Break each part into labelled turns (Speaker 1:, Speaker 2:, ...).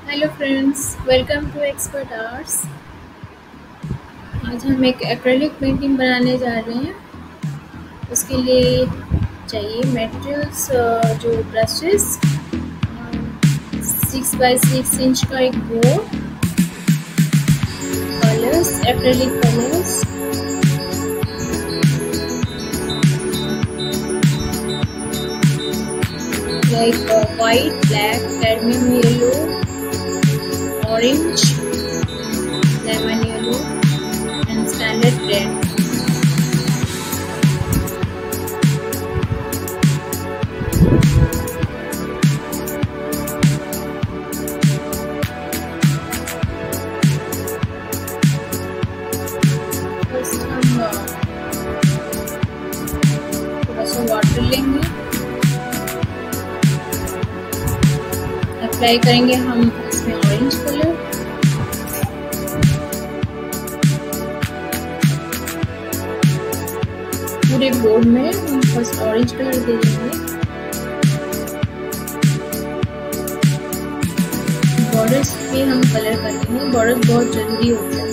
Speaker 1: Hello friends, welcome to expert arts. आज हम एक एक्रेलिक पेंटिंग बनाने जा रहे हैं। उसके लिए चाहिए मटेरियल्स, जो ब्रशेस, 6x6 इंच का एक board, colours, acrylic colours, like white, black, cadmium yellow, orange, lemon yellow, and standard red. First हम थोड़ा सा वाटर लेंगे, अप्लाई करेंगे हम इसमें ऑरेंज कलर, पूरे बोर्ड में हम फर्स्ट ऑरेंज कलर दे देंगे। बॉर्डर्स पे हम कलर करेंगे, बॉर्डर्स बहुत जरूरी होता है।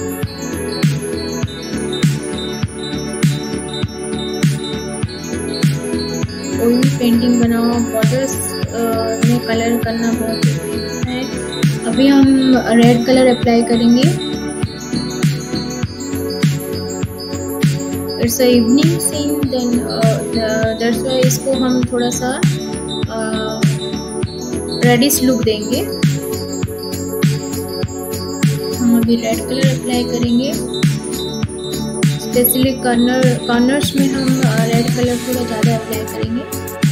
Speaker 1: कोई भी पेंटिंग बनाओ, बॉर्डर्स में कलर करना बहुत जरूरी होता है। अभी हम रेड कलर अप्लाई करेंगे। It's a evening scene, then that's why इसको हम थोड़ा सा रेडिश लुक देंगे। हम अभी रेड कलर अप्लाई करेंगे, स्पेशली कॉर्नर्स में हम रेड कलर थोड़ा ज़्यादा अप्लाई करेंगे।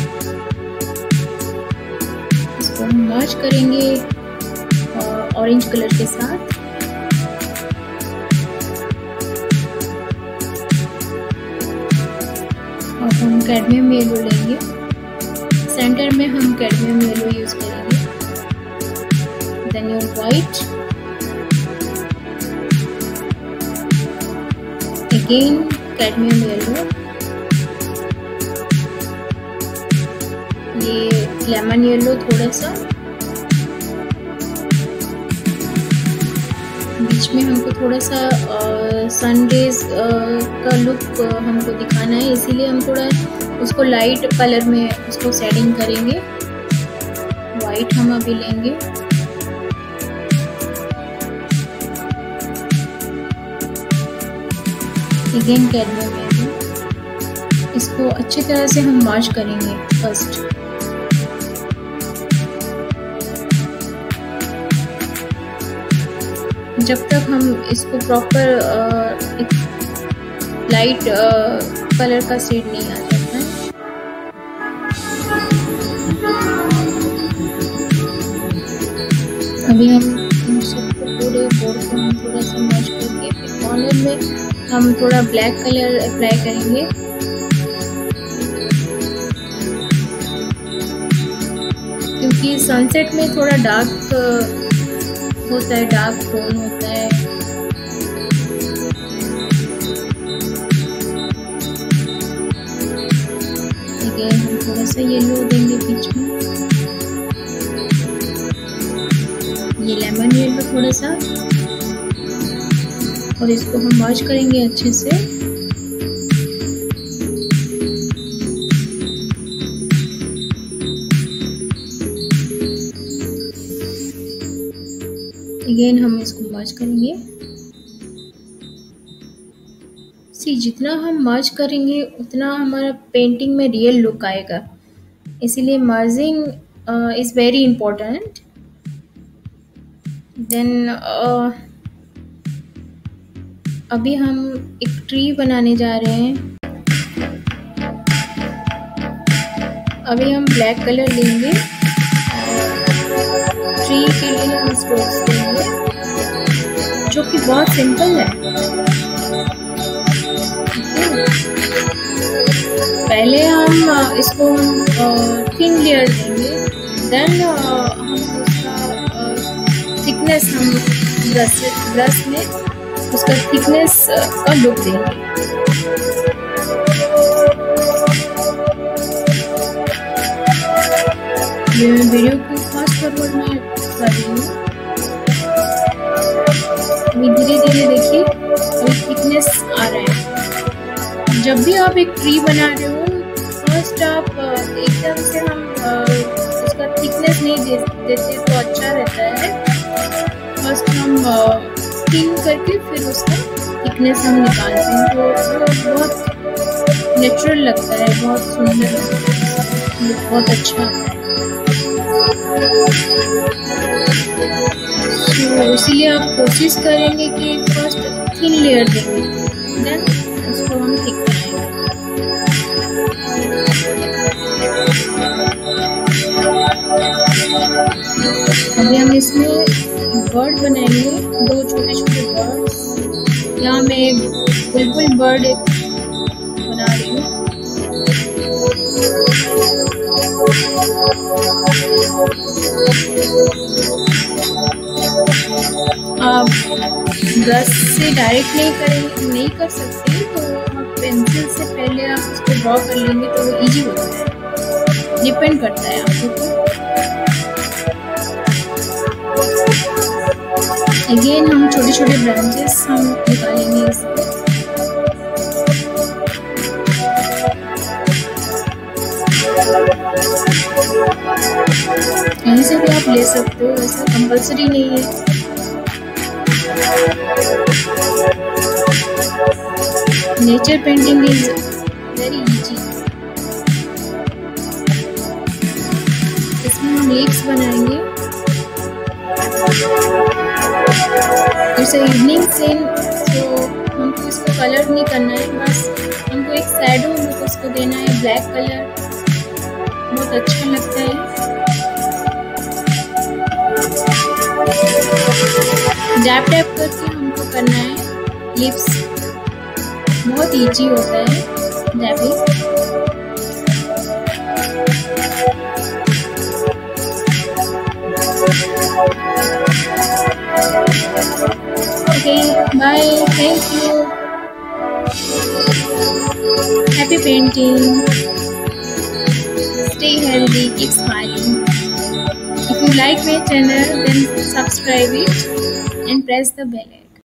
Speaker 1: इसको हम मर्ज करेंगे ऑरेंज कलर के साथ। और हम कैडमियम येलो लेंगे, सेंटर में हम कैडमियम येलो यूज करेंगे। Then your white, again cadmium yellow, ये लेमन येलो थोड़ा सा, बीच में हमको थोड़ा सा सन रेज का लुक हमको दिखाना है, इसीलिए हम थोड़ा उसको लाइट कलर में उसको शेडिंग करेंगे। वाइट हम अभी लेंगे, अगेन कैडमियम येलो। इसको अच्छी तरह से हम मर्ज करेंगे फर्स्ट। जब तक हम इसको प्रॉपर एक लाइट कलर का शेड नहीं आ जाता है। अभी हम इन सबको पूरे बोर्ड को हम थोड़ा सा मर्ज करके फिर कॉर्नर में हम थोड़ा ब्लैक कलर अप्लाई करेंगे। क्योंकि सनसेट में थोड़ा डार्क होता है, डार्क टोन होता है। अगेन हम थोड़ा सा येलो देंगे बीच में, ये लेमन येलो थोड़ा सा, और इसको हम मर्ज करेंगे अच्छे से। अगेन हम इसको मर्ज करेंगे। जितना हम मर्ज करेंगे उतना हमारा पेंटिंग में रियल लुक आएगा, इसीलिए merging is very important. Then अभी हम एक ट्री बनाने जा रहे हैं। अभी हम ब्लैक कलर लेंगे, ट्री के लिए हम स्ट्रोक्स देंगे, जो कि बहुत सिंपल है। पहले हम इसको थिन लेयर देंगे, देन हम उसका थिकनेस, हम ब्रश में उसका थिकनेस का लुक देंगे। ये वीडियो को फास्ट फॉरवर्ड में कर रही हूँ। अभी धीरे धीरे देखिए अभी थिकनेस आ रहा है। जब भी आप एक ट्री बना रहे हो फर्स्ट आप एकदम से हम उसका थिकनेस नहीं देते तो अच्छा रहता है। फर्स्ट हम थिन करके फिर उसका थिकनेस हम निकालते हैं तो वो बहुत नेचुरल लगता है, बहुत सुंदर लगता है, बहुत अच्छा आता है। तो इसीलिए आप कोशिश करेंगे कि फर्स्ट थिन लेयर देंगे, देन उसको हम थिक बनाएंगे। अभी हम इसमें बर्ड बनाएंगे, 2 छोटे छोटे बर्ड्स। यहाँ मैं एक बुलबुल बर्ड एक बना रही हूँ। आप ब्रश से डायरेक्ट नहीं कर सकते तो आप पेंसिल से पहले आप उसको ड्रॉ कर लेंगे तो वो इजी होता है, डिपेंड करता है आपके ऊपर। अगेन हम छोटे छोटे ब्रांचेस हम निकालेंगे इसको। कहीं से भी आप ले सकते हो, ऐसा कंपल्सरी नहीं है। Nature painting is very easy. इसमें हम लीव्स बनाएंगे। इट्स इवनिंग सीन, तो हमको इसको कलर नहीं करना है, बस हमको एक शैडो लुक उसको देना है। ब्लैक कलर बहुत अच्छा लगता है। डैप डैप करके हमको करना है लिप्स, बहुत इजी होता है डैपिंग। Okay, bye. Thank you. Happy painting. Stay healthy. Keep smiling. If you like my channel, then subscribe it and press the bell icon.